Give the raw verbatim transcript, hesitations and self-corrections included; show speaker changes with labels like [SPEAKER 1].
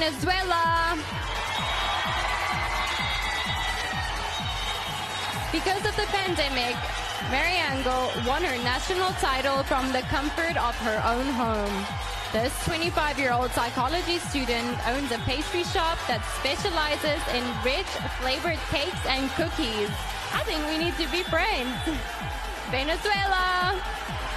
[SPEAKER 1] Venezuela. Because of the pandemic, Mariangel won her national title from the comfort of her own home. This twenty-five-year-old psychology student owns a pastry shop that specializes in rich, flavored cakes and cookies. I think we need to be friends. Venezuela!